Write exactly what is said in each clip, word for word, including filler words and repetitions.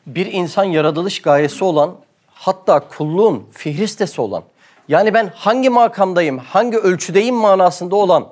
bir insan yaratılış gayesi olan, hatta kulluğun fihristesi olan, yani ben hangi makamdayım, hangi ölçüdeyim manasında olan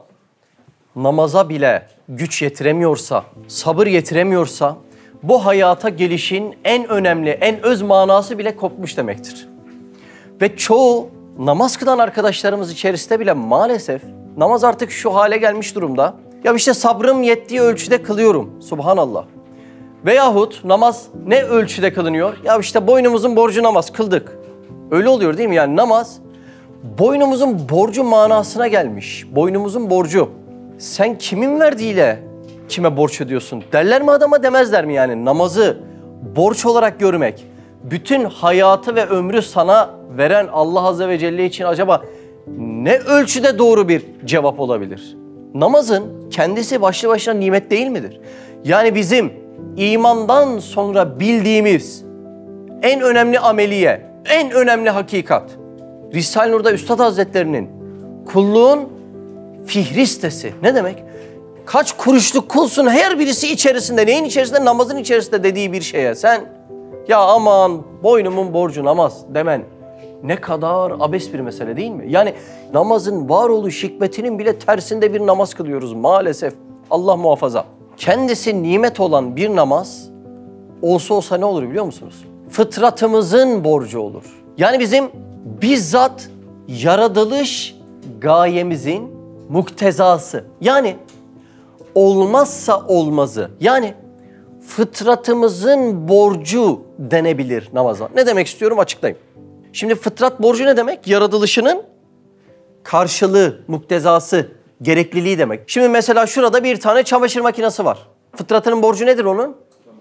namaza bile güç yetiremiyorsa, sabır yetiremiyorsa, bu hayata gelişin en önemli, en öz manası bile kopmuş demektir. Ve çoğu namaz kılan arkadaşlarımız içerisinde bile maalesef namaz artık şu hale gelmiş durumda. Ya işte sabrım yettiği ölçüde kılıyorum, subhanallah. Veyahut namaz ne ölçüde kılınıyor? Ya işte boynumuzun borcu namaz, kıldık. Öyle oluyor değil mi? Yani namaz boynumuzun borcu manasına gelmiş. Boynumuzun borcu. Sen kimin verdiğiyle kime borç ödüyorsun? Derler mi adama, demezler mi yani? Namazı borç olarak görmek, bütün hayatı ve ömrü sana veren Allah Azze ve Celle için acaba ne ölçüde doğru bir cevap olabilir? Namazın kendisi başlı başına nimet değil midir? Yani bizim imandan sonra bildiğimiz en önemli ameliye, en önemli hakikat, Risale-i Nur'da Üstad Hazretlerinin kulluğun fihristesi. Ne demek? Kaç kuruşluk kulsun, her birisi içerisinde, neyin içerisinde? Namazın içerisinde dediği bir şeye sen ya aman boynumun borcu namaz demen ne kadar abes bir mesele değil mi? Yani namazın varoluş hikmetinin bile tersinde bir namaz kılıyoruz maalesef. Allah muhafaza. Kendisi nimet olan bir namaz olsa olsa ne olur biliyor musunuz? Fıtratımızın borcu olur. Yani bizim bizzat yaratılış gayemizin muktezası. Yani olmazsa olmazı. Yani fıtratımızın borcu denebilir namaza. Ne demek istiyorum açıklayayım. Şimdi fıtrat borcu ne demek? Yaratılışının karşılığı, muktezası, gerekliliği demek. Şimdi mesela şurada bir tane çamaşır makinesi var. Fıtratının borcu nedir onun?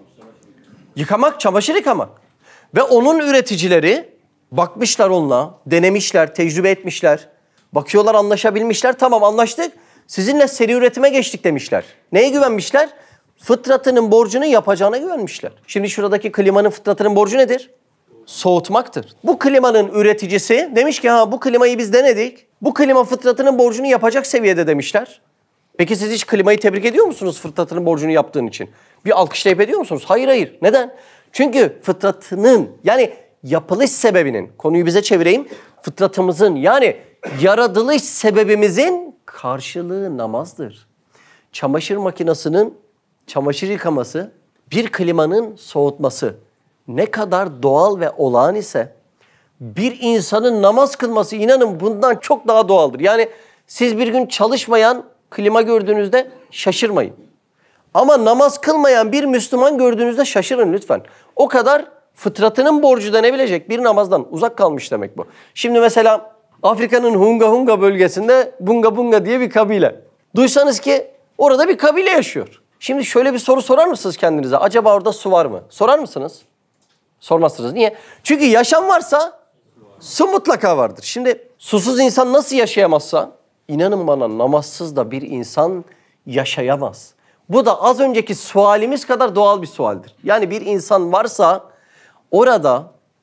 Yıkamak, çamaşır yıkamak. Ve onun üreticileri bakmışlar onunla, denemişler, tecrübe etmişler. Bakıyorlar, anlaşabilmişler. Tamam, anlaştık. Sizinle seri üretime geçtik demişler. Neye güvenmişler? Fıtratının borcunu yapacağına güvenmişler. Şimdi şuradaki klimanın fıtratının borcu nedir? Soğutmaktır. Bu klimanın üreticisi demiş ki ha bu klimayı biz denedik. Bu klima fıtratının borcunu yapacak seviyede demişler. Peki siz hiç klimayı tebrik ediyor musunuz fıtratının borcunu yaptığın için? Bir alkışlayıp ediyor musunuz? Hayır hayır. Neden? Çünkü fıtratının yani yapılış sebebinin, konuyu bize çevireyim, fıtratımızın yani yaratılış sebebimizin karşılığı namazdır. Çamaşır makinesinin çamaşır yıkaması, bir klimanın soğutması ne kadar doğal ve olağan ise bir insanın namaz kılması inanın bundan çok daha doğaldır. Yani siz bir gün çalışmayan klima gördüğünüzde şaşırmayın. Ama namaz kılmayan bir Müslüman gördüğünüzde şaşırın lütfen. O kadar fıtratının borcu denebilecek bir namazdan uzak kalmış demek bu. Şimdi mesela Afrika'nın Hunga Hunga bölgesinde Bunga Bunga diye bir kabile. Duysanız ki orada bir kabile yaşıyor. Şimdi şöyle bir soru sorar mısınız kendinize? Acaba orada su var mı? Sorar mısınız? Sormazsınız. Niye? Çünkü yaşam varsa su mutlaka vardır. Şimdi susuz insan nasıl yaşayamazsa inanın bana namazsız da bir insan yaşayamaz. Bu da az önceki sualimiz kadar doğal bir sualdir. Yani bir insan varsa orada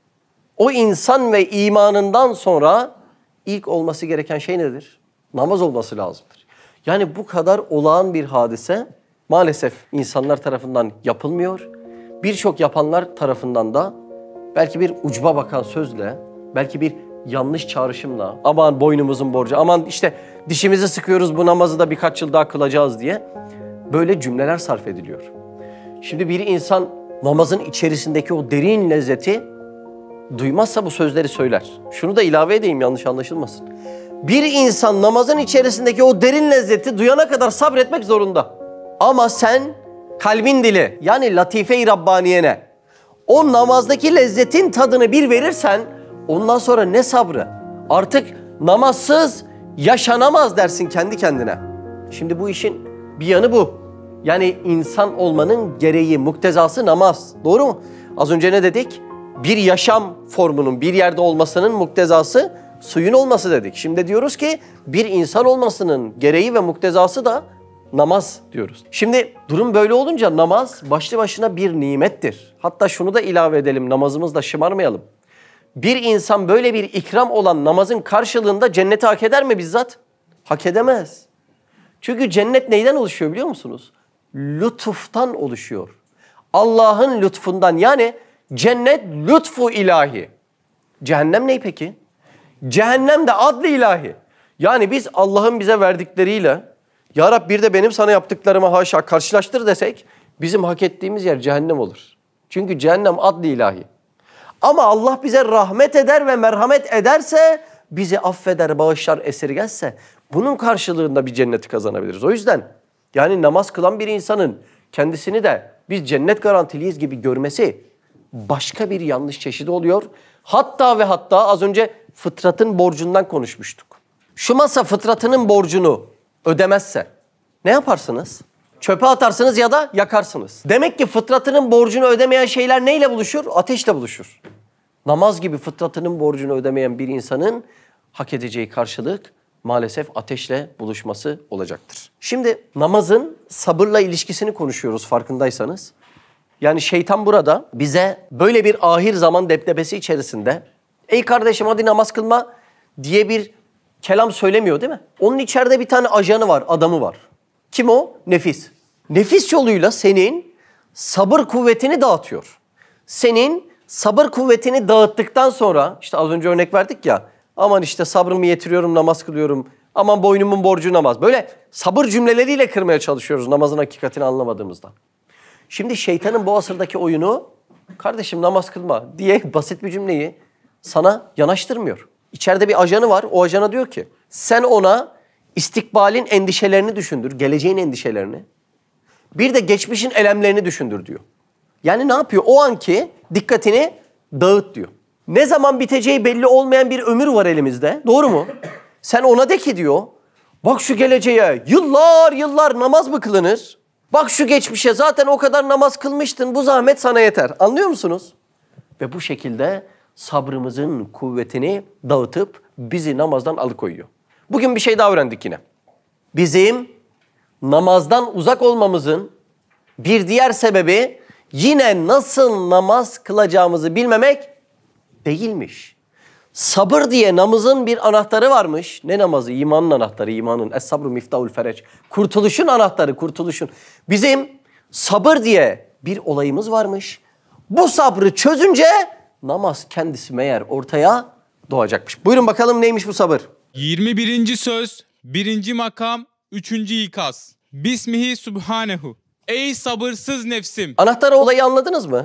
o insan ve imanından sonra ilk olması gereken şey nedir? Namaz olması lazımdır. Yani bu kadar olağan bir hadise maalesef insanlar tarafından yapılmıyor. Birçok yapanlar tarafından da belki bir ucuba bakan sözle, belki bir yanlış çağrışımla, aman boynumuzun borcu, aman işte dişimizi sıkıyoruz bu namazı da birkaç yıl daha kılacağız diye böyle cümleler sarf ediliyor. Şimdi bir insan namazın içerisindeki o derin lezzeti duymazsa bu sözleri söyler. Şunu da ilave edeyim yanlış anlaşılmasın. Bir insan namazın içerisindeki o derin lezzeti duyana kadar sabretmek zorunda. Ama sen kalbin dili yani latife-i Rabbaniyene o namazdaki lezzetin tadını bir verirsen ondan sonra ne sabrı? Artık namazsız yaşanamaz dersin kendi kendine. Şimdi bu işin bir yanı bu. Yani insan olmanın gereği, muktezası namaz. Doğru mu? Az önce ne dedik? Bir yaşam formunun bir yerde olmasının muktezası suyun olması dedik. Şimdi diyoruz ki bir insan olmasının gereği ve muktezası da namaz diyoruz. Şimdi durum böyle olunca namaz başlı başına bir nimettir. Hatta şunu da ilave edelim, namazımızda şımarmayalım. Bir insan böyle bir ikram olan namazın karşılığında cenneti hak eder mi bizzat? Hak edemez. Çünkü cennet neyden oluşuyor biliyor musunuz? Lütuftan oluşuyor. Allah'ın lütfundan yani Cennet lütfu ilahi. Cehennem ne peki? Cehennem de adlı ilahi. Yani biz Allah'ın bize verdikleriyle ya Rab bir de benim sana yaptıklarıma haşa karşılaştır desek bizim hak ettiğimiz yer cehennem olur. Çünkü cehennem adlı ilahi. Ama Allah bize rahmet eder ve merhamet ederse, bizi affeder, bağışlar, esirgezse bunun karşılığında bir cenneti kazanabiliriz. O yüzden yani namaz kılan bir insanın kendisini de biz cennet garantiliyiz gibi görmesi başka bir yanlış çeşidi oluyor. Hatta ve hatta az önce fıtratın borcundan konuşmuştuk. Şu masa fıtratının borcunu ödemezse ne yaparsınız? Çöpe atarsınız ya da yakarsınız. Demek ki fıtratının borcunu ödemeyen şeyler neyle buluşur? Ateşle buluşur. Namaz gibi fıtratının borcunu ödemeyen bir insanın hak edeceği karşılık maalesef ateşle buluşması olacaktır. Şimdi namazın sabırla ilişkisini konuşuyoruz farkındaysanız. Yani şeytan burada bize böyle bir ahir zaman deptebesi içerisinde ey kardeşim hadi namaz kılma diye bir kelam söylemiyor değil mi? Onun içeride bir tane ajanı var, adamı var. Kim o? Nefis. Nefis yoluyla senin sabır kuvvetini dağıtıyor. Senin sabır kuvvetini dağıttıktan sonra işte az önce örnek verdik ya, aman işte sabrımı yetiriyorum, namaz kılıyorum, aman boynumun borcu namaz. Böyle sabır cümleleriyle kırmaya çalışıyoruz namazın hakikatini anlamadığımızda. Şimdi şeytanın bu asırdaki oyunu kardeşim namaz kılma diye basit bir cümleyi sana yanaştırmıyor. İçeride bir ajanı var, o ajana diyor ki sen ona istikbalin endişelerini düşündür, geleceğin endişelerini. Bir de geçmişin elemlerini düşündür diyor. Yani ne yapıyor? O anki dikkatini dağıt diyor. Ne zaman biteceği belli olmayan bir ömür var elimizde. Doğru mu? Sen ona de ki diyor, bak şu geleceğe yıllar yıllar namaz mı kılınır? Bak şu geçmişe zaten o kadar namaz kılmıştın, bu zahmet sana yeter. Anlıyor musunuz? Ve bu şekilde sabrımızın kuvvetini dağıtıp bizi namazdan alıkoyuyor. Bugün bir şey daha öğrendik yine. Bizim namazdan uzak olmamızın bir diğer sebebi yine nasıl namaz kılacağımızı bilmemek değilmiş. Sabır diye namazın bir anahtarı varmış. Ne namazı? İmanın anahtarı, imanın. Es-sabru miftahul fereç. Kurtuluşun anahtarı, kurtuluşun. Bizim sabır diye bir olayımız varmış. Bu sabrı çözünce namaz kendisi meğer ortaya doğacakmış. Buyurun bakalım neymiş bu sabır? yirmi birinci söz, birinci makam, üçüncü ikaz. Bismihi subhanehu. Ey sabırsız nefsim. Anahtar olayı anladınız mı?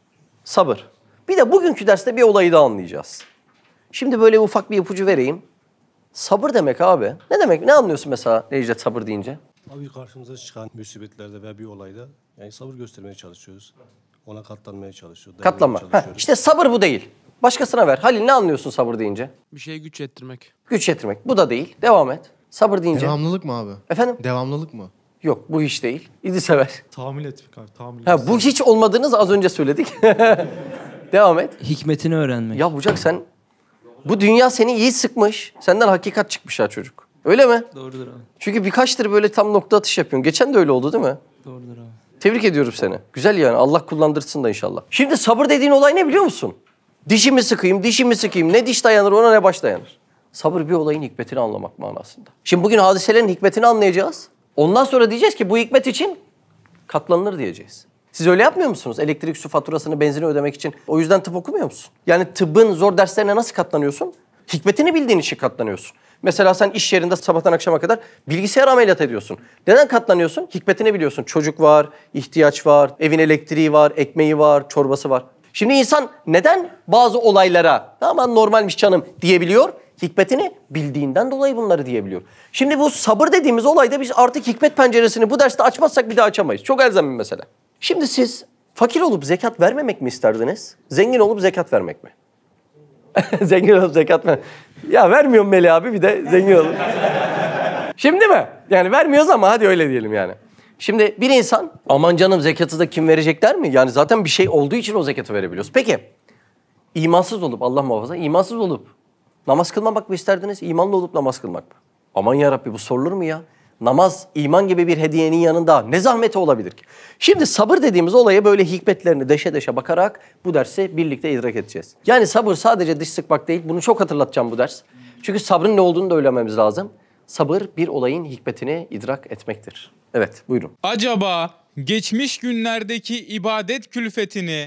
Sabır. Bir de bugünkü derste bir olayı da anlayacağız. Şimdi böyle ufak bir ipucu vereyim. Sabır demek abi. Ne demek? Ne anlıyorsun mesela Necdet sabır deyince? Abi karşımıza çıkan musibetlerde veya bir olayda yani sabır göstermeye çalışıyoruz. Ona katlanmaya çalışıyoruz. Katlanma. Heh, işte sabır bu değil. Başkasına ver. Halil ne anlıyorsun sabır deyince? Bir şeye güç yettirmek. Güç yetirmek. Bu da değil. Devam et. Sabır deyince. Devamlılık mı abi? Efendim? Devamlılık mı? Yok bu hiç değil. İdris sever. Tahammül etmek abi. Tahammül Ha, bu hiç olmadığınız az önce söyledik. Devam et. Hikmetini öğrenmek. Ya Bucak sen... Bu dünya seni iyi sıkmış. Senden hakikat çıkmış ha çocuk. Öyle mi? Doğrudur abi. Çünkü birkaçtır böyle tam nokta atış yapıyorsun. Geçen de öyle oldu değil mi? Doğrudur abi. Tebrik ediyorum seni. Güzel yani. Allah kullandırsın da inşallah. Şimdi sabır dediğin olay ne biliyor musun? Dişimi sıkayım, dişimi sıkayım. Ne diş dayanır ona ne baş dayanır. Sabır bir olayın hikmetini anlamak manasında. Şimdi bugün hadiselerin hikmetini anlayacağız. Ondan sonra diyeceğiz ki bu hikmet için katlanılır diyeceğiz. Siz öyle yapmıyor musunuz? Elektrik, su faturasını, benzini ödemek için. O yüzden tıp okumuyor musun? Yani tıbbın zor derslerine nasıl katlanıyorsun? Hikmetini bildiğin için katlanıyorsun. Mesela sen iş yerinde sabahtan akşama kadar bilgisayar ameliyat ediyorsun. Neden katlanıyorsun? Hikmetini biliyorsun. Çocuk var, ihtiyaç var, evin elektriği var, ekmeği var, çorbası var. Şimdi insan neden bazı olaylara aman normalmiş canım diyebiliyor? Hikmetini bildiğinden dolayı bunları diyebiliyor. Şimdi bu sabır dediğimiz olayda biz artık hikmet penceresini bu derste açmazsak bir daha açamayız. Çok elzem bir mesele. Şimdi siz fakir olup zekat vermemek mi isterdiniz? Zengin olup zekat vermek mi? Zengin olup zekat vermek. Ya vermiyorum Melih abi bir de zengin olup. Şimdi mi? Yani vermiyoruz ama hadi öyle diyelim yani. Şimdi bir insan aman canım zekatı da kim verecek der mi? Yani zaten bir şey olduğu için o zekatı verebiliyoruz. Peki imansız olup Allah muhafaza imansız olup namaz kılmamak mı isterdiniz? İmanlı olup namaz kılmak mı? Aman yarabbi bu sorulur mu ya? Namaz, iman gibi bir hediyenin yanında ne zahmeti olabilir ki? Şimdi sabır dediğimiz olaya böyle hikmetlerini deşe deşe bakarak bu dersi birlikte idrak edeceğiz. Yani sabır sadece diş sıkmak değil. Bunu çok hatırlatacağım bu ders. Çünkü sabrın ne olduğunu da öğrenmemiz lazım. Sabır bir olayın hikmetini idrak etmektir. Evet, buyurun. Acaba geçmiş günlerdeki ibadet külfetini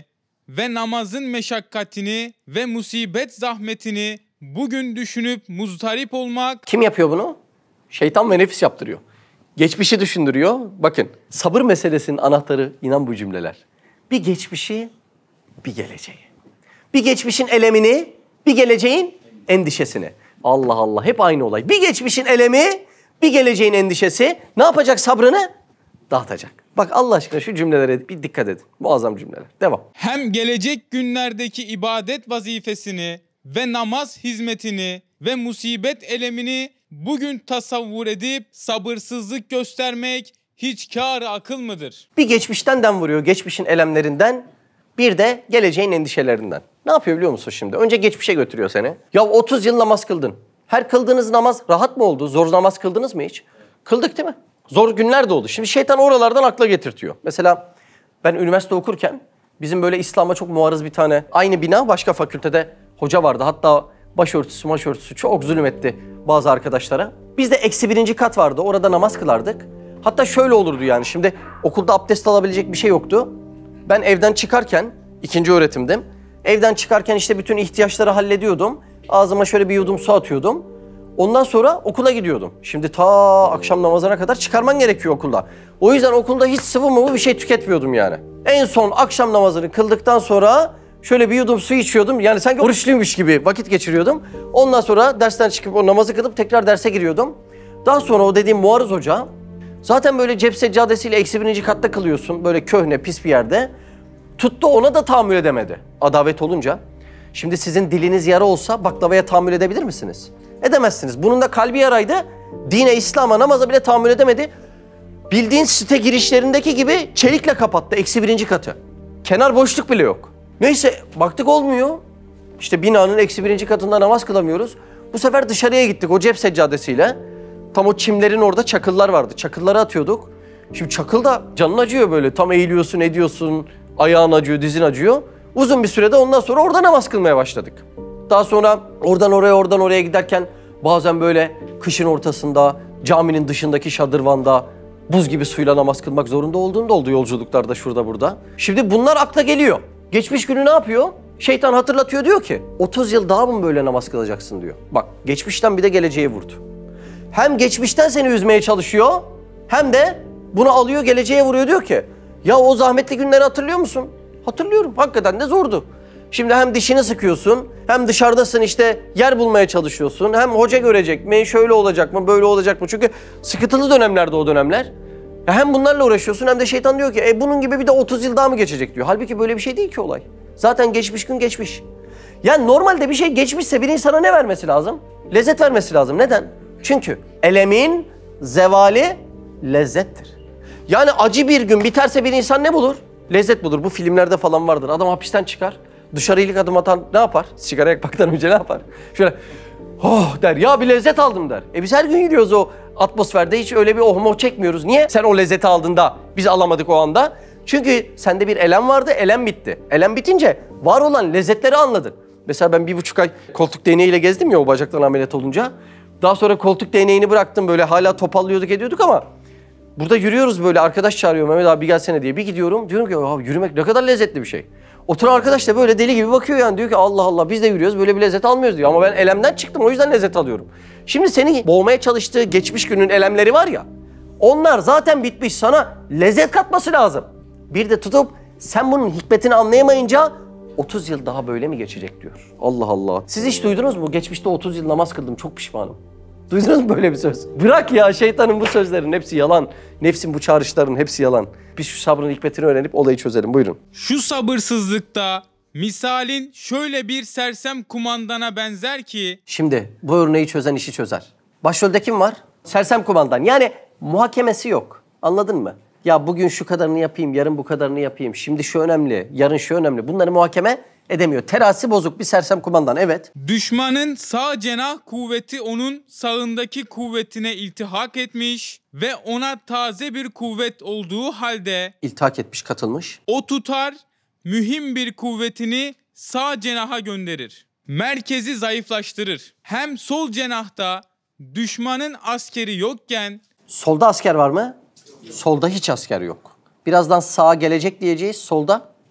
ve namazın meşakkatini ve musibet zahmetini bugün düşünüp muzdarip olmak. Kim yapıyor bunu? Şeytan ve nefis yaptırıyor. Geçmişi düşündürüyor. Bakın, sabır meselesinin anahtarı inan bu cümleler. Bir geçmişi, bir geleceği. Bir geçmişin elemini, bir geleceğin endişesini. Allah Allah, hep aynı olay. Bir geçmişin elemi, bir geleceğin endişesi ne yapacak sabrını? Dağıtacak. Bak Allah aşkına şu cümlelere bir dikkat edin. Muazzam cümleler. Devam. Hem gelecek günlerdeki ibadet vazifesini ve namaz hizmetini ve musibet elemini bugün tasavvur edip sabırsızlık göstermek hiç kâr-ı akıl mıdır? Bir geçmişten dem vuruyor, geçmişin elemlerinden, bir de geleceğin endişelerinden. Ne yapıyor biliyor musun şimdi? Önce geçmişe götürüyor seni. Ya otuz yıl namaz kıldın. Her kıldığınız namaz rahat mı oldu? Zor namaz kıldınız mı hiç? Kıldık değil mi? Zor günler de oldu. Şimdi şeytan oralardan akla getirtiyor. Mesela ben üniversite okurken bizim böyle İslam'a çok muarız bir tane aynı bina başka fakültede hoca vardı. Hatta başörtüsü maşörtüsü çok zulüm etti bazı arkadaşlara. Bizde eksi birinci kat vardı. Orada namaz kılardık. Hatta şöyle olurdu yani. Şimdi okulda abdest alabilecek bir şey yoktu. Ben evden çıkarken, ikinci öğretimdim. Evden çıkarken işte bütün ihtiyaçları hallediyordum. Ağzıma şöyle bir yudum su atıyordum. Ondan sonra okula gidiyordum. Şimdi ta akşam namazına kadar çıkarman gerekiyor okulda. O yüzden okulda hiç sıvı mı bir şey tüketmiyordum yani. En son akşam namazını kıldıktan sonra şöyle bir yudum su içiyordum. Yani sanki oruçluymuş gibi vakit geçiriyordum. Ondan sonra dersten çıkıp o namazı kılıp tekrar derse giriyordum. Daha sonra o dediğim muarız hoca, zaten böyle cep seccadesiyle eksi birinci katta kılıyorsun. Böyle köhne, pis bir yerde. Tuttu, ona da tahammül edemedi. Adavet olunca. Şimdi sizin diliniz yara olsa baklavaya tahammül edebilir misiniz? Edemezsiniz. Bunun da kalbi yaraydı. Dine, İslam'a, namaza bile tahammül edemedi. Bildiğin site girişlerindeki gibi çelikle kapattı eksi birinci katı. Kenar boşluk bile yok. Neyse baktık olmuyor. İşte binanın eksi birinci katında namaz kılamıyoruz. Bu sefer dışarıya gittik o cep seccadesiyle. Tam o çimlerin orada çakıllar vardı. Çakılları atıyorduk. Şimdi çakıl da canın acıyor böyle. Tam eğiliyorsun, ediyorsun. Ayağın acıyor, dizin acıyor. Uzun bir sürede ondan sonra orada namaz kılmaya başladık. Daha sonra oradan oraya, oradan oraya giderken bazen böyle kışın ortasında, caminin dışındaki şadırvanda buz gibi suyla namaz kılmak zorunda olduğum da oldu yolculuklarda şurada burada. Şimdi bunlar akla geliyor. Geçmiş günü ne yapıyor? Şeytan hatırlatıyor, diyor ki otuz yıl daha mı böyle namaz kılacaksın diyor. Bak geçmişten bir de geleceğe vurdu. Hem geçmişten seni üzmeye çalışıyor hem de bunu alıyor geleceğe vuruyor, diyor ki ya o zahmetli günleri hatırlıyor musun? Hatırlıyorum. Hakikaten de zordu. Şimdi hem dişini sıkıyorsun, hem dışarıdasın işte yer bulmaya çalışıyorsun. Hem hoca görecek mi, şöyle olacak mı, böyle olacak mı? Çünkü sıkıntılı dönemlerde o dönemler. Ya hem bunlarla uğraşıyorsun hem de şeytan diyor ki e bunun gibi bir de otuz yıl daha mı geçecek diyor. Halbuki böyle bir şey değil ki olay. Zaten geçmiş gün geçmiş. Yani normalde bir şey geçmişse bir insana ne vermesi lazım? Lezzet vermesi lazım. Neden? Çünkü elemin zevali lezzettir. Yani acı bir gün biterse bir insan ne bulur? Lezzet bulur. Bu filmlerde falan vardır. Adam hapisten çıkar. Dışarı ilk adım atan ne yapar? Sigara yakmaktan önce ne yapar? Şöyle oh der, ya bir lezzet aldım der. E biz her gün gidiyoruz o atmosferde, hiç öyle bir oh moh çekmiyoruz. Niye? Sen o lezzeti aldığında biz alamadık o anda. Çünkü sende bir elem vardı, elem bitti. Elem bitince var olan lezzetleri anladın. Mesela ben bir buçuk ay koltuk değneğiyle gezdim ya o bacaktan ameliyat olunca. Daha sonra koltuk değneğini bıraktım, böyle hala topallıyorduk ediyorduk ama burada yürüyoruz, böyle arkadaş çağırıyor, Mehmet abi bir gelsene diye. Bir gidiyorum, diyorum ki abi yürümek ne kadar lezzetli bir şey. Oturan arkadaş da böyle deli gibi bakıyor yani, diyor ki Allah Allah biz de yürüyoruz böyle bir lezzet almıyoruz diyor. Ama ben elemden çıktım, o yüzden lezzet alıyorum. Şimdi seni boğmaya çalıştığı geçmiş günün elemleri var ya, onlar zaten bitmiş, sana lezzet katması lazım. Bir de tutup sen bunun hikmetini anlayamayınca otuz yıl daha böyle mi geçecek diyor. Allah Allah. Siz hiç duydunuz mu? Geçmişte otuz yıl namaz kıldım, çok pişmanım. Duydunuz mu böyle bir söz? Bırak ya, şeytanın bu sözlerin hepsi yalan. Nefsin bu çağrışların hepsi yalan. Biz şu sabrın hikmetini öğrenip olayı çözelim. Buyurun. Şu sabırsızlıkta misalin şöyle bir sersem kumandana benzer ki... Şimdi bu örneği çözen işi çözer. Başrolde kim var? Sersem kumandan. Yani muhakemesi yok. Anladın mı? Ya bugün şu kadarını yapayım, yarın bu kadarını yapayım. Şimdi şu önemli, yarın şu önemli. Bunları muhakeme edemiyor. Terasi bozuk bir sersem kumandan, evet. Düşmanın sağ cenah kuvveti onun sağındaki kuvvetine iltihak etmiş ve ona taze bir kuvvet olduğu halde İltihak etmiş, katılmış. o tutar mühim bir kuvvetini sağ cenaha gönderir. Merkezi zayıflaştırır. Hem sol cenahta düşmanın askeri yokken... Solda asker var mı? Solda hiç asker yok. Birazdan sağa gelecek diyeceğiz, solda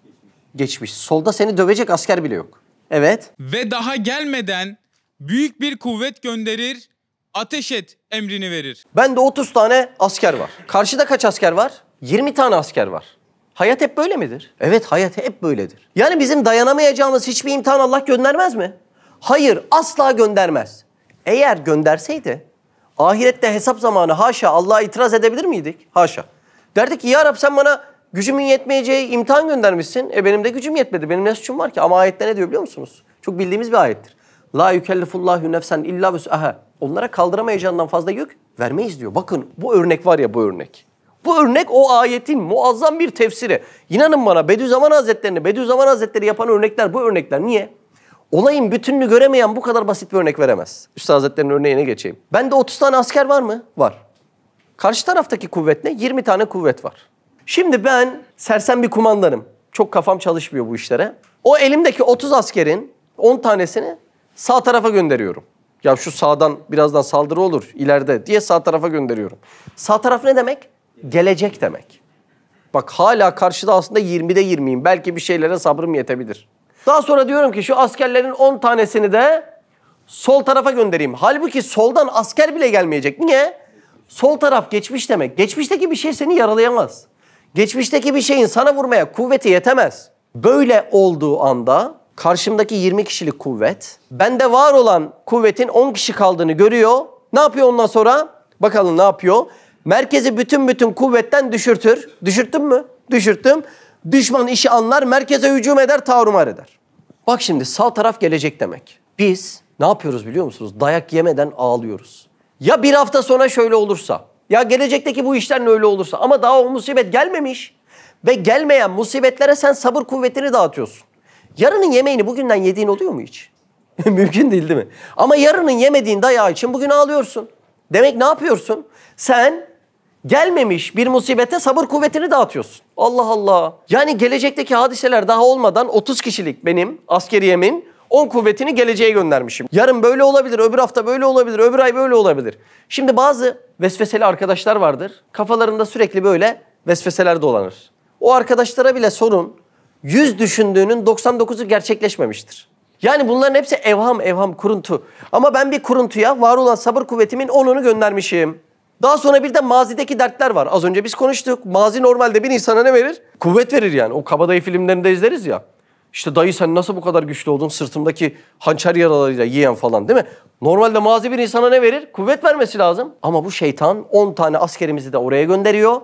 geçmiş. Solda seni dövecek asker bile yok. Evet. Ve daha gelmeden büyük bir kuvvet gönderir, ateş et emrini verir. Bende otuz tane asker var. Karşıda kaç asker var? yirmi tane asker var. Hayat hep böyle midir? Evet, hayat hep böyledir. Yani bizim dayanamayacağımız hiçbir imtihan Allah göndermez mi? Hayır, asla göndermez. Eğer gönderseydi ahirette hesap zamanı haşa Allah'a itiraz edebilir miydik? Haşa. Derdik ki ya Rab sen bana gücümün yetmeyeceği imtihan göndermişsin. E benim de gücüm yetmedi. Benim ne suçum var ki? Ama ayette ne diyor biliyor musunuz? Çok bildiğimiz bir ayettir. La yükellifullahu nefsen illa vus'aha. Onlara kaldıramayacağından fazla yük vermeyiz diyor. Bakın bu örnek var ya bu örnek. Bu örnek o ayetin muazzam bir tefsiri. İnanın bana Bediüzzaman Hazretleri'ni, Bediüzzaman Hazretleri yapan örnekler bu örnekler. Niye? Olayın bütününü göremeyen bu kadar basit bir örnek veremez. Üstad Hazretleri'nin örneğine geçeyim. Bende otuz tane asker var mı? Var. Karşı taraftaki kuvvet ne? yirmi tane kuvvet var. Şimdi ben sersem bir kumandanım. Çok kafam çalışmıyor bu işlere. O elimdeki otuz askerin on tanesini sağ tarafa gönderiyorum. Ya şu sağdan birazdan saldırı olur ileride diye sağ tarafa gönderiyorum. Sağ taraf ne demek? Gelecek demek. Bak hala karşıda aslında yirmide yirmiyim. Belki bir şeylere sabrım yetebilir. Daha sonra diyorum ki şu askerlerin on tanesini de sol tarafa göndereyim. Halbuki soldan asker bile gelmeyecek. Niye? Sol taraf geçmiş demek. Geçmişteki bir şey seni yaralayamaz. Geçmişteki bir şeyin sana vurmaya kuvveti yetemez. Böyle olduğu anda karşımdaki yirmi kişilik kuvvet, bende var olan kuvvetin on kişi kaldığını görüyor. Ne yapıyor ondan sonra? Bakalım ne yapıyor? Merkezi bütün bütün kuvvetten düşürtür. Düşürttün mü? Düşürttüm. Düşman işi anlar, merkeze hücum eder, tarumar eder. Bak şimdi sağ taraf gelecek demek. Biz ne yapıyoruz biliyor musunuz? Dayak yemeden ağlıyoruz. Ya bir hafta sonra şöyle olursa, ya gelecekteki bu işler öyle olursa ama daha o musibet gelmemiş ve gelmeyen musibetlere sen sabır kuvvetini dağıtıyorsun. Yarının yemeğini bugünden yediğin oluyor mu hiç? Mümkün değil değil mi? Ama yarının yemediğin dayağı için bugün ağlıyorsun. Demek ne yapıyorsun? Sen gelmemiş bir musibete sabır kuvvetini dağıtıyorsun. Allah Allah. Yani gelecekteki hadiseler daha olmadan otuz kişilik benim askeriyemin on kuvvetini geleceğe göndermişim. Yarın böyle olabilir, öbür hafta böyle olabilir, öbür ay böyle olabilir. Şimdi bazı vesveseli arkadaşlar vardır. Kafalarında sürekli böyle vesveseler dolanır. O arkadaşlara bile sorun, yüz düşündüğünün doksan dokuzu gerçekleşmemiştir. Yani bunların hepsi evham, evham, kuruntu. Ama ben bir kuruntuya var olan sabır kuvvetimin onunu göndermişim. Daha sonra bir de mazideki dertler var. Az önce biz konuştuk. Mazi normalde bir insana ne verir? Kuvvet verir yani. O kabadayı filmlerinde izleriz ya. İşte dayı sen nasıl bu kadar güçlü oldun? Sırtımdaki hançer yaralarıyla yiyen falan değil mi? Normalde mazi bir insana ne verir? Kuvvet vermesi lazım. Ama bu şeytan on tane askerimizi de oraya gönderiyor.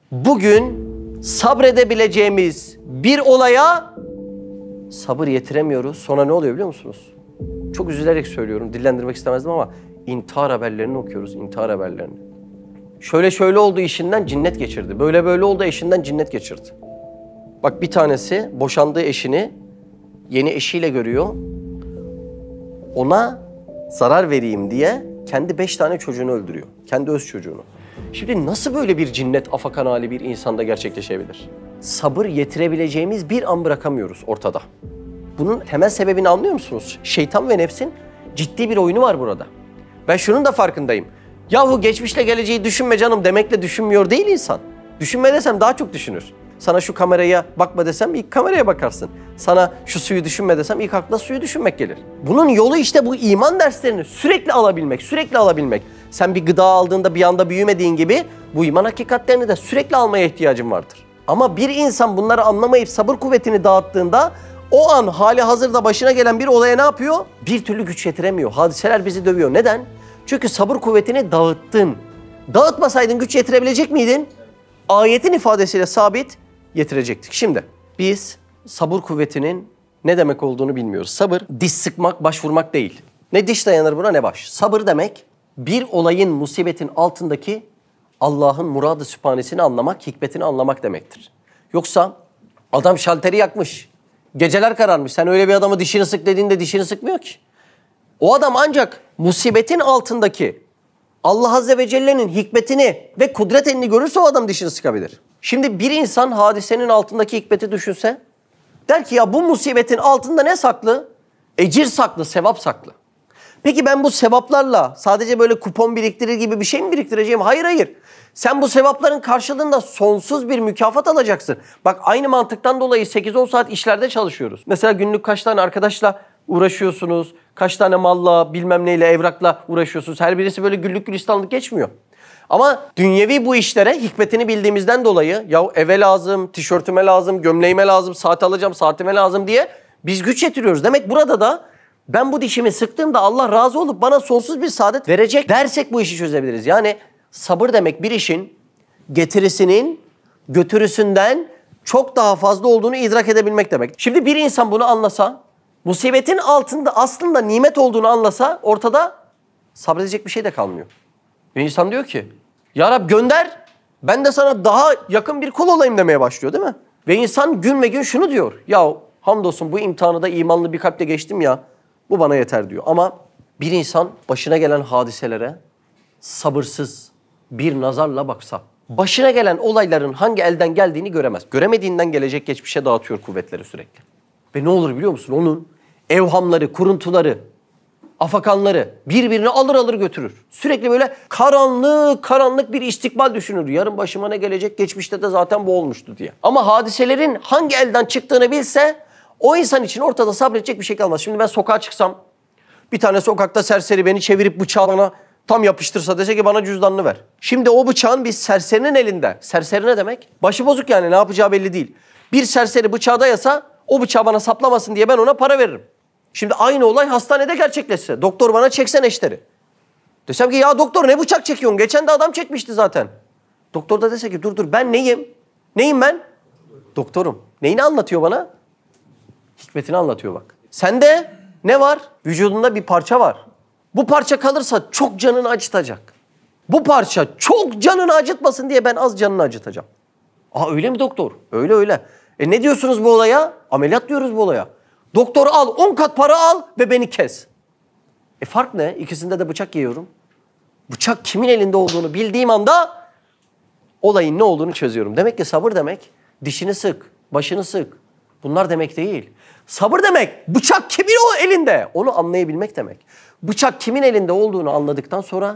Bugün sabredebileceğimiz bir olaya sabır yetiremiyoruz. Sonra ne oluyor biliyor musunuz? Çok üzülerek söylüyorum. Dillendirmek istemezdim ama intihar haberlerini okuyoruz. İntihar haberlerini. Şöyle şöyle oldu işinden cinnet geçirdi. Böyle böyle oldu eşinden cinnet geçirdi. Bak bir tanesi boşandığı eşini yeni eşiyle görüyor. Ona zarar vereyim diye kendi beş tane çocuğunu öldürüyor. Kendi öz çocuğunu. Şimdi nasıl böyle bir cinnet afakan hali bir insanda gerçekleşebilir? Sabır yetirebileceğimiz bir an bırakamıyoruz ortada. Bunun temel sebebini anlıyor musunuz? Şeytan ve nefsin ciddi bir oyunu var burada. Ben şunun da farkındayım. Yahu geçmişle geleceği düşünme canım demekle düşünmüyor değil insan. Düşünme desem daha çok düşünür. Sana şu kameraya bakma desem ilk kameraya bakarsın. Sana şu suyu düşünme desem ilk aklına suyu düşünmek gelir. Bunun yolu işte bu iman derslerini sürekli alabilmek, sürekli alabilmek. Sen bir gıda aldığında bir anda büyümediğin gibi bu iman hakikatlerini de sürekli almaya ihtiyacın vardır. Ama bir insan bunları anlamayıp sabır kuvvetini dağıttığında o an hali hazırda başına gelen bir olaya ne yapıyor? Bir türlü güç yetiremiyor. Hadiseler bizi dövüyor. Neden? Çünkü sabır kuvvetini dağıttın. Dağıtmasaydın güç yetirebilecek miydin? Ayetin ifadesiyle sabit yetirecektik. Şimdi biz sabır kuvvetinin ne demek olduğunu bilmiyoruz. Sabır diş sıkmak, baş vurmak değil. Ne diş dayanır buna ne baş. Sabır demek bir olayın, musibetin altındaki Allah'ın muradı sübhanesini anlamak, hikmetini anlamak demektir. Yoksa adam şalteri yakmış, geceler kararmış. Sen öyle bir adamı dişini sık dediğinde dişini sıkmıyor ki. O adam ancak musibetin altındaki Allah Azze ve Celle'nin hikmetini ve kudret elini görürse o adam dişini sıkabilir. Şimdi bir insan hadisenin altındaki hikmeti düşünse, der ki ya bu musibetin altında ne saklı? Ecir saklı, sevap saklı. Peki ben bu sevaplarla sadece böyle kupon biriktirir gibi bir şey mi biriktireceğim? Hayır hayır. Sen bu sevapların karşılığında sonsuz bir mükafat alacaksın. Bak aynı mantıktan dolayı sekiz on saat işlerde çalışıyoruz. Mesela günlük kaç tane arkadaşla uğraşıyorsunuz, kaç tane malla, bilmem neyle, evrakla uğraşıyorsunuz. Her birisi böyle güllük gülistanlık geçmiyor. Ama dünyevi bu işlere hikmetini bildiğimizden dolayı ya eve lazım, tişörtüme lazım, gömleğime lazım, saat alacağım, saatime lazım diye biz güç yetiriyoruz. Demek burada da ben bu dişimi sıktığımda Allah razı olup bana sonsuz bir saadet verecek dersek bu işi çözebiliriz. Yani sabır demek bir işin getirisinin götürüsünden çok daha fazla olduğunu idrak edebilmek demek. Şimdi bir insan bunu anlasa, musibetin altında aslında nimet olduğunu anlasa ortada sabredecek bir şey de kalmıyor. Ve insan diyor ki ya Rab gönder, ben de sana daha yakın bir kul olayım demeye başlıyor değil mi? Ve insan gün ve gün şunu diyor. Ya hamdolsun bu imtihanı da imanlı bir kalple geçtim ya, bu bana yeter diyor. Ama bir insan başına gelen hadiselere sabırsız bir nazarla baksa, başına gelen olayların hangi elden geldiğini göremez. Göremediğinden gelecek geçmişe dağıtıyor kuvvetleri sürekli. Ve ne olur biliyor musun? Onun evhamları, kuruntuları, afakanları birbirini alır alır götürür. Sürekli böyle karanlık karanlık bir istikbal düşünür. Yarın başıma ne gelecek, geçmişte de zaten bu olmuştu diye. Ama hadiselerin hangi elden çıktığını bilse o insan için ortada sabredecek bir şey kalmaz. Şimdi ben sokağa çıksam, bir tane sokakta serseri beni çevirip bıçağı bana tam yapıştırsa, dese ki bana cüzdanını ver. Şimdi o bıçağın bir serserinin elinde. Serseri ne demek? Başı bozuk yani, ne yapacağı belli değil. Bir serseri bıçağı dayasa o bıçağı bana saplamasın diye ben ona para veririm. Şimdi aynı olay hastanede gerçekleşse. Doktor bana çekse neşteri. Desem ki ya doktor ne bıçak çekiyorsun? Geçen de adam çekmişti zaten. Doktor da dese ki dur dur ben neyim? Neyim ben? Doktorum. Neyini anlatıyor bana? Hikmetini anlatıyor bak. Sende ne var? Vücudunda bir parça var. Bu parça kalırsa çok canını acıtacak. Bu parça çok canını acıtmasın diye ben az canını acıtacağım. Aa öyle mi doktor? Öyle öyle. E ne diyorsunuz bu olaya? Ameliyat diyoruz bu olaya. Doktor al, on kat para al ve beni kes. E fark ne? İkisinde de bıçak yiyorum. Bıçak kimin elinde olduğunu bildiğim anda olayın ne olduğunu çözüyorum. Demek ki sabır demek dişini sık, başını sık. Bunlar demek değil. Sabır demek bıçak kimin o elinde onu anlayabilmek demek. Bıçak kimin elinde olduğunu anladıktan sonra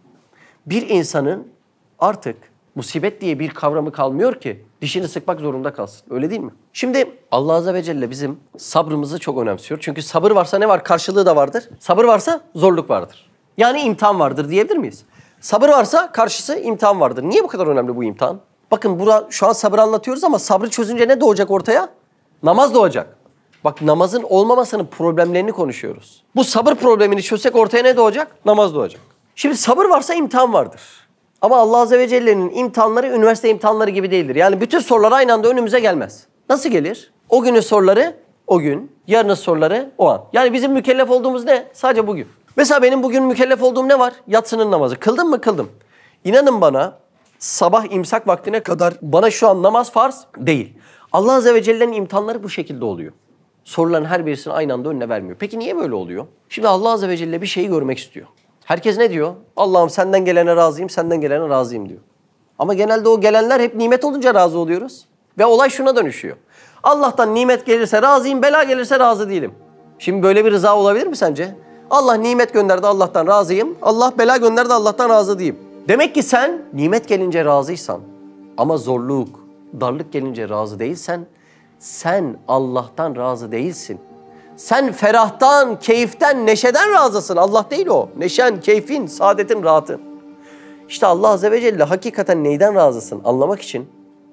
bir insanın artık musibet diye bir kavramı kalmıyor ki dişini sıkmak zorunda kalsın. Öyle değil mi? Şimdi Allah Azze ve Celle bizim sabrımızı çok önemsiyor. Çünkü sabır varsa ne var? Karşılığı da vardır. Sabır varsa zorluk vardır. Yani imtihan vardır diyebilir miyiz? Sabır varsa karşısı imtihan vardır. Niye bu kadar önemli bu imtihan? Bakın bura, şu an sabır anlatıyoruz ama sabrı çözünce ne doğacak ortaya? Namaz doğacak. Bak namazın olmamasının problemlerini konuşuyoruz. Bu sabır problemini çözsek ortaya ne doğacak? Namaz doğacak. Şimdi sabır varsa imtihan vardır. Ama Allah Azze ve Celle'nin imtihanları üniversite imtihanları gibi değildir. Yani bütün sorular aynı anda önümüze gelmez. Nasıl gelir? O günün soruları o gün, yarının soruları o an. Yani bizim mükellef olduğumuz ne? Sadece bugün. Mesela benim bugün mükellef olduğum ne var? Yatsının namazı. Kıldım mı? Kıldım. İnanın bana sabah imsak vaktine kadar bana şu an namaz farz değil. Allah Azze ve Celle'nin imtihanları bu şekilde oluyor. Soruların her birisini aynı anda önüne vermiyor. Peki niye böyle oluyor? Şimdi Allah Azze ve Celle bir şeyi görmek istiyor. Herkes ne diyor? Allah'ım senden gelene razıyım, senden gelene razıyım diyor. Ama genelde o gelenler hep nimet olunca razı oluyoruz. Ve olay şuna dönüşüyor. Allah'tan nimet gelirse razıyım, bela gelirse razı değilim. Şimdi böyle bir rıza olabilir mi sence? Allah nimet gönderdi, Allah'tan razıyım. Allah bela gönderdi, Allah'tan razı değilim. Demek ki sen nimet gelince razıysan ama zorluk, darlık gelince razı değilsen sen Allah'tan razı değilsin. Sen ferahtan, keyiften, neşeden razısın. Allah değil o. Neşen, keyfin, saadetin, rahatın. İşte Allah Azze ve Celle hakikaten neyden razısın anlamak için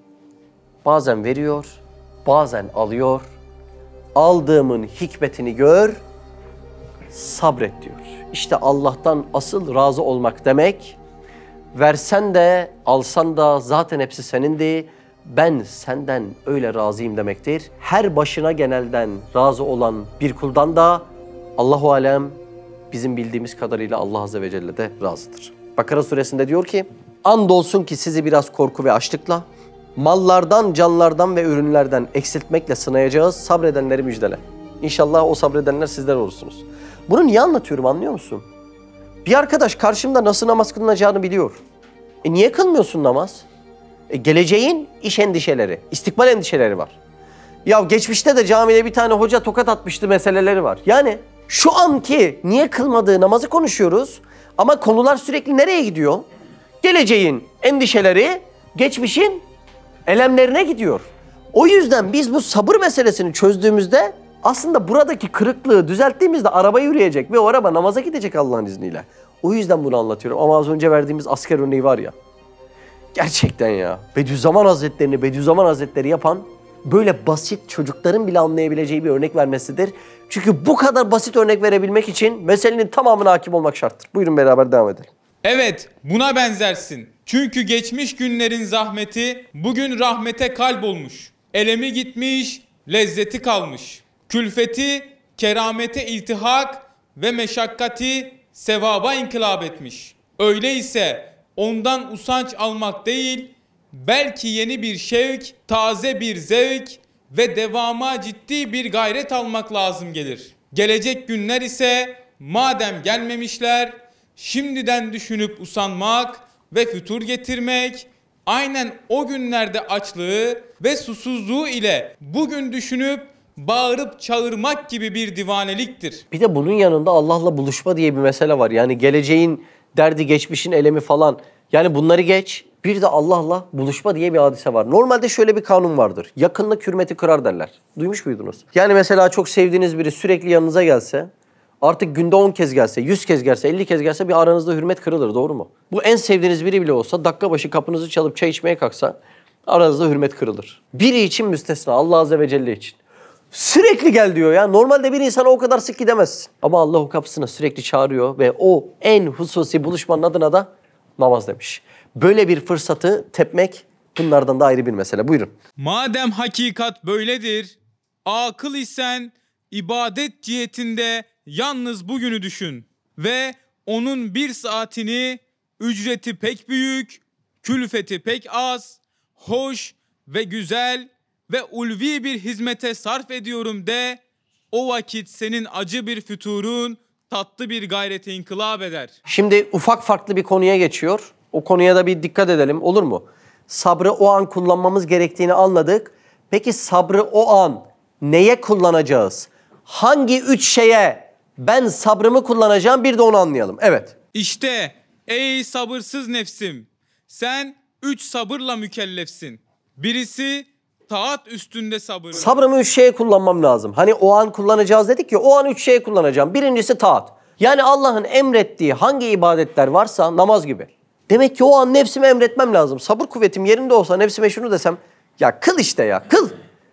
bazen veriyor, bazen alıyor. Aldığımın hikmetini gör, sabret diyor. İşte Allah'tan asıl razı olmak demek, versen de alsan da zaten hepsi senindi. Ben senden öyle razıyım demektir. Her başına genelden razı olan bir kuldan da Allahu alem bizim bildiğimiz kadarıyla Allah Azze ve Celle de razıdır. Bakara suresinde diyor ki, andolsun ki sizi biraz korku ve açlıkla, mallardan, canlardan ve ürünlerden eksiltmekle sınayacağız, sabredenleri müjdele. İnşallah o sabredenler sizler olursunuz. Bunu niye anlatıyorum anlıyor musun? Bir arkadaş karşımda nasıl namaz kılınacağını biliyor. E niye kılmıyorsun namaz? E geleceğin iş endişeleri, istikbal endişeleri var. Ya geçmişte de camide bir tane hoca tokat atmıştı meseleleri var. Yani şu anki niye kılmadığı namazı konuşuyoruz ama konular sürekli nereye gidiyor? Geleceğin endişeleri geçmişin elemlerine gidiyor. O yüzden biz bu sabır meselesini çözdüğümüzde aslında buradaki kırıklığı düzelttiğimizde araba yürüyecek ve o araba namaza gidecek Allah'ın izniyle. O yüzden bunu anlatıyorum ama az önce verdiğimiz asker örneği var ya. Gerçekten ya. Bediüzzaman Hazretlerini Bediüzzaman Hazretleri yapan böyle basit çocukların bile anlayabileceği bir örnek vermesidir. Çünkü bu kadar basit örnek verebilmek için meselenin tamamına hakim olmak şarttır. Buyurun beraber devam edelim. Evet, buna benzersin. Çünkü geçmiş günlerin zahmeti bugün rahmete kalp olmuş. Elemi gitmiş, lezzeti kalmış. Külfeti, keramete iltihak ve meşakkati sevaba inkılap etmiş. Öyleyse ondan usanç almak değil, belki yeni bir şevk, taze bir zevk ve devama ciddi bir gayret almak lazım gelir. Gelecek günler ise madem gelmemişler, şimdiden düşünüp usanmak ve fütur getirmek, aynen o günlerde açlığı ve susuzluğu ile bugün düşünüp bağırıp çağırmak gibi bir divaneliktir. Bir de bunun yanında Allah'la buluşma diye bir mesele var. Yani geleceğin derdi, geçmişin elemi falan. Yani bunları geç. Bir de Allah'la buluşma diye bir hadise var. Normalde şöyle bir kanun vardır. Yakınlık hürmeti kırar derler. Duymuş muydunuz? Yani mesela çok sevdiğiniz biri sürekli yanınıza gelse, artık günde on kez gelse, yüz kez gelse, elli kez gelse bir aranızda hürmet kırılır, doğru mu? Bu en sevdiğiniz biri bile olsa dakika başı kapınızı çalıp çay içmeye kalksa aranızda hürmet kırılır. Biri için müstesna, Allah Azze ve Celle için. Sürekli gel diyor ya. Normalde bir insana o kadar sık gidemezsin. Ama Allah o kapısına sürekli çağırıyor ve o en hususi buluşmanın adına da namaz demiş. Böyle bir fırsatı tepmek bunlardan da ayrı bir mesele. Buyurun. Madem hakikat böyledir, akıl isen ibadet cihetinde yalnız bugünü düşün ve onun bir saatini ücreti pek büyük, külfeti pek az, hoş ve güzel ve ulvi bir hizmete sarf ediyorum de, o vakit senin acı bir füturun tatlı bir gayrete inkılap eder. Şimdi ufak farklı bir konuya geçiyor. O konuya da bir dikkat edelim, olur mu? Sabrı o an kullanmamız gerektiğini anladık. Peki sabrı o an neye kullanacağız? Hangi üç şeye ben sabrımı kullanacağım, bir de onu anlayalım. Evet. İşte ey sabırsız nefsim, sen üç sabırla mükellefsin. Birisi taat üstünde sabır. Sabrımı üç şeye kullanmam lazım. Hani o an kullanacağız dedik ya, o an üç şeye kullanacağım. Birincisi taat. Yani Allah'ın emrettiği hangi ibadetler varsa namaz gibi. Demek ki o an nefsime emretmem lazım. Sabır kuvvetim yerinde olsa nefsime şunu desem, ya kıl işte ya, kıl.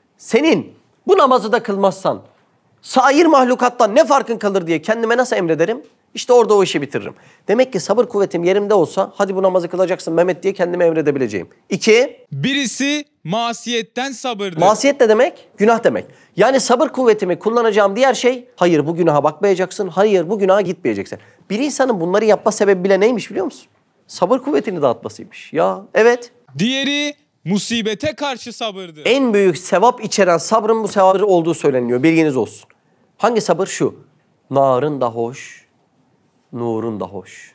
Senin bu namazı da kılmazsan sair mahlukattan ne farkın kalır diye kendime nasıl emrederim? İşte orada o işi bitiririm. Demek ki sabır kuvvetim yerimde olsa hadi bu namazı kılacaksın Mehmet diye kendime emredebileceğim. İki. Birisi masiyetten sabırdır. Masiyet ne demek? Günah demek. Yani sabır kuvvetimi kullanacağım diğer şey, hayır bu günaha bakmayacaksın, hayır bu günaha gitmeyeceksin. Bir insanın bunları yapma sebebi bile neymiş biliyor musun? Sabır kuvvetini dağıtmasıymış. Ya evet. Diğeri musibete karşı sabırdır. En büyük sevap içeren sabrın bu sabır olduğu söyleniyor. Bilginiz olsun. Hangi sabır? Şu. Narın da hoş, nurun da hoş.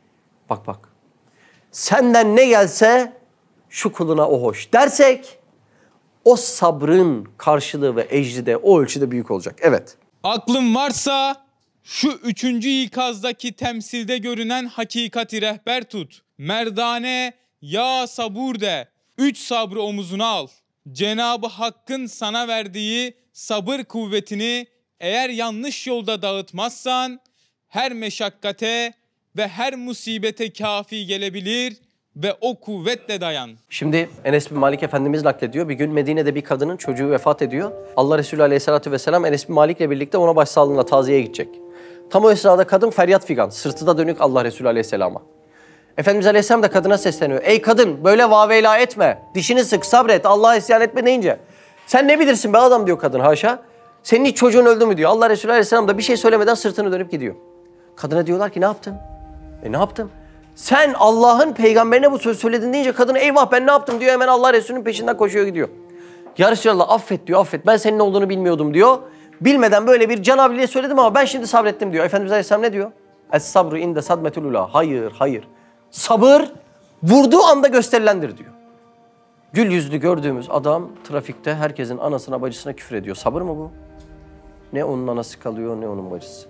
Bak bak. Senden ne gelse şu kuluna o hoş dersek o sabrın karşılığı ve ecri de o ölçüde büyük olacak. Evet. Aklın varsa şu üçüncü ikazdaki temsilde görünen hakikati rehber tut. Merdane ya sabur de. Üç sabrı omuzuna al. Cenab-ı Hakk'ın sana verdiği sabır kuvvetini eğer yanlış yolda dağıtmazsan her meşakkate ve her musibete kafi gelebilir ve o kuvvetle dayan. Şimdi Enes bin Malik Efendimiz naklediyor. Bir gün Medine'de bir kadının çocuğu vefat ediyor. Allah Resulü Aleyhisselatü Vesselam Enes bin Malik'le birlikte ona başsağlığına taziyeye gidecek. Tam o esnada kadın feryat figan, sırtı da dönük Allah Resulü Aleyhisselam'a. Efendimiz Aleyhisselam da kadına sesleniyor. Ey kadın böyle vaveyla etme, dişini sık, sabret, Allah'a isyan etme deyince. Sen ne bilirsin be adam diyor kadın, haşa. Senin hiç çocuğun öldü mü diyor. Allah Resulü Aleyhisselam da bir şey söylemeden sırtını dönüp gidiyor. Kadına diyorlar ki ne yaptın? E ne yaptım? Sen Allah'ın peygamberine bu söz söyledin deyince kadın eyvah ben ne yaptım diyor. Hemen Allah Resulü'nün peşinden koşuyor gidiyor. Ya Resulallah affet diyor, affet. Ben senin olduğunu bilmiyordum diyor. Bilmeden böyle bir canavliye söyledim ama ben şimdi sabrettim diyor. Efendimiz Aleyhisselam ne diyor? Es-sabru inde sadmetul ula. Hayır, hayır. Sabır vurduğu anda gösterilendir diyor. Gül yüzlü gördüğümüz adam trafikte herkesin anasına bacısına küfür ediyor. Sabır mı bu? Ne onun anası kalıyor ne onun bacısı.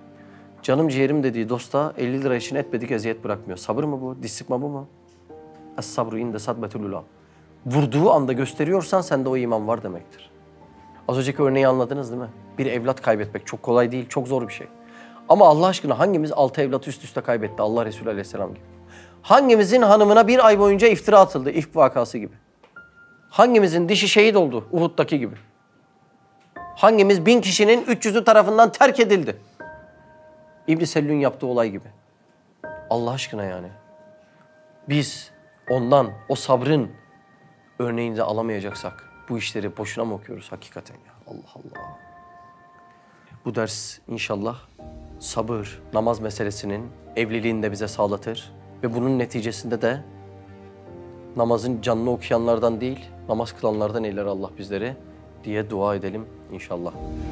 Canım ciğerim dediği dosta elli lira için etmedik eziyet bırakmıyor. Sabır mı bu? Diş sıkma bu mu? Es-sabru inde sadbetul ula. Vurduğu anda gösteriyorsan sende o iman var demektir. Az önceki örneği anladınız değil mi? Bir evlat kaybetmek çok kolay değil, çok zor bir şey. Ama Allah aşkına hangimiz altı evlat üst üste kaybetti Allah Resulü Aleyhisselam gibi? Hangimizin hanımına bir ay boyunca iftira atıldı, ifk vakası gibi? Hangimizin dişi şehit oldu, Uhud'daki gibi? Hangimiz bin kişinin üç yüzü tarafından terk edildi? İbn-i Sellün yaptığı olay gibi. Allah aşkına yani. Biz ondan, o sabrın örneğini de alamayacaksak bu işleri boşuna mı okuyoruz hakikaten ya? Allah Allah. Bu ders inşallah sabır, namaz meselesinin evliliğini de bize sağlatır. Ve bunun neticesinde de namazın canını okuyanlardan değil, namaz kılanlardan eyler Allah bizleri diye dua edelim inşallah.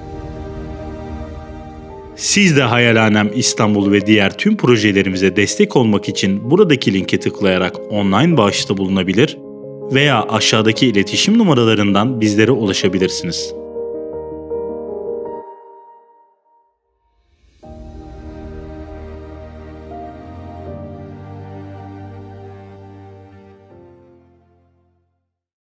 Siz de Hayalhanem İstanbul ve diğer tüm projelerimize destek olmak için buradaki linke tıklayarak online bağışta bulunabilir veya aşağıdaki iletişim numaralarından bizlere ulaşabilirsiniz.